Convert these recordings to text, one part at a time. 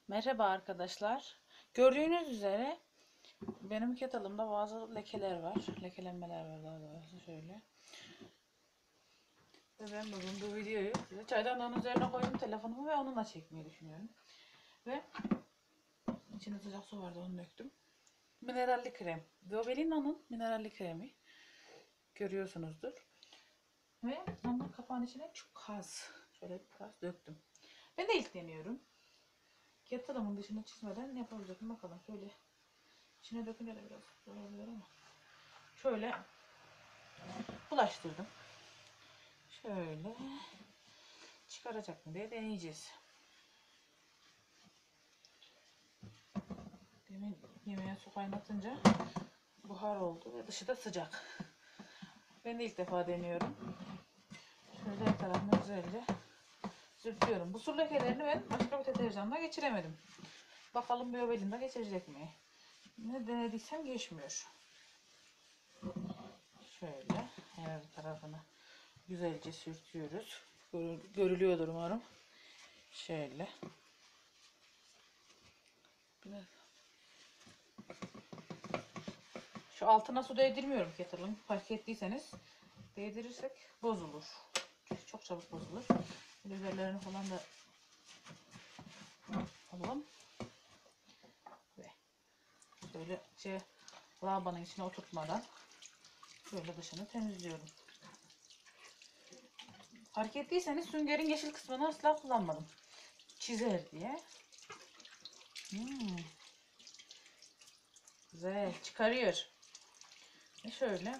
Merhaba arkadaşlar. Gördüğünüz üzere benim kettle'ımda bazı lekeler var. Lekelenmeler var daha doğrusu şöyle. Ve ben bugün bu videoyu size çaydanlığın üzerine koydum telefonumu ve onunla çekmeyi düşünüyorum. Ve içinde sıcak su vardı, onu döktüm. Mineralli krem. Biobelina'nın mineralli kremi. Görüyorsunuzdur. Ve onun kapağın içine çok az, şöyle biraz döktüm. Ben de ilk deniyorum. Kettle'ımın dışını çizmeden yapabilecek mi bakalım. Şöyle içine dökünce de biraz zor oluyor ama şöyle bulaştırdım. Şöyle çıkaracak mı diye deneyeceğiz. Demin yemeğe su kaynatınca buhar oldu ve dışı da sıcak. Ben de ilk defa deniyorum. Şöyle her tarafını güzelce sürtüyorum. Bu sur lekelerini ben başka bir deterjanla geçiremedim. Bakalım Biobelin'de geçirecek mi? Ne denediysem geçmiyor. Şöyle her tarafını güzelce sürtüyoruz. Görülüyordur umarım. Şöyle. Biraz. Şu altına su değdirmiyorum kettle'ın. Fark ettiyseniz değdirirsek bozulur. Çok çabuk bozulur. Böyle üzerlerini falan da alalım. Ve şöyle lavabonun içine oturtmadan şöyle dışını temizliyorum. Fark ettiyseniz süngerin yeşil kısmını asla kullanmadım. Çizer diye. Güzel çıkarıyor. Ve şöyle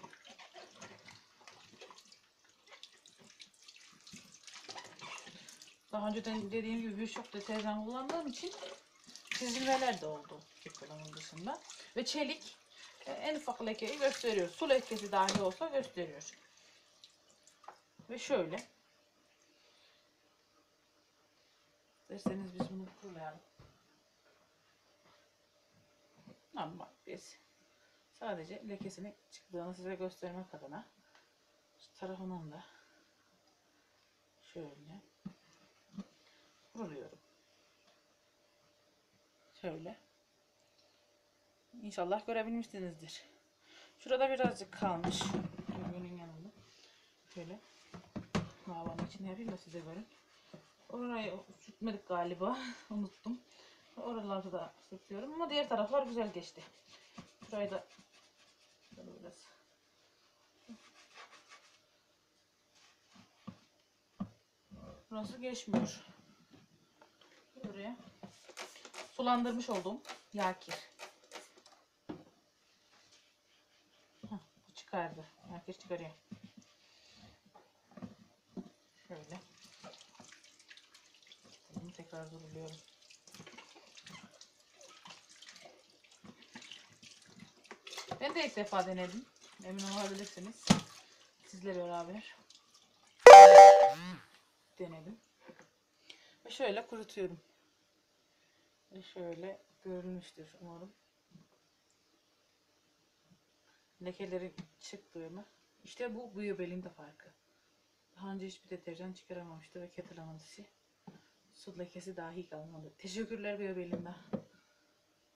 daha önceden dediğim gibi birçok deterjan kullandığım için çizilmeler de oldu kettle'ın dışında. Ve çelik en ufak lekeyi gösteriyor. Su lekesi dahi olsa gösteriyor. Ve şöyle. İsterseniz biz bunu kurulayalım. Ama biz sadece lekesini çıktığını size göstermek adına şu tarafından da şöyle kuruluyorum. Şöyle. İnşallah görebilmişsinizdir. Şurada birazcık kalmış. Göbeğinin yanında. Şöyle lavabonun içine yapayım da size görün. Orayı sürtmedik galiba. Unuttum. Oralarda da sürtüyorum ama diğer taraflar güzel geçti. Şurayı da biraz burası geçmiyor. Buraya sulandırmış olduğum yakir. Bu çıkardı. Yakir çıkarıyor. Şöyle. Bunu tekrar duruluyorum. Ben de ilk defa denedim. Emin olabilirsiniz. Sizle beraber denedim. Ve şöyle kurutuyorum. Ve şöyle görünmüştür umarım. Lekelerin çıktığını. İşte bu Biobelin'de farkı. Daha önce hiçbir deterjan çıkaramamıştı ve kettle'ın su lekesi dahi kalmadı. Teşekkürler Biobelin'de.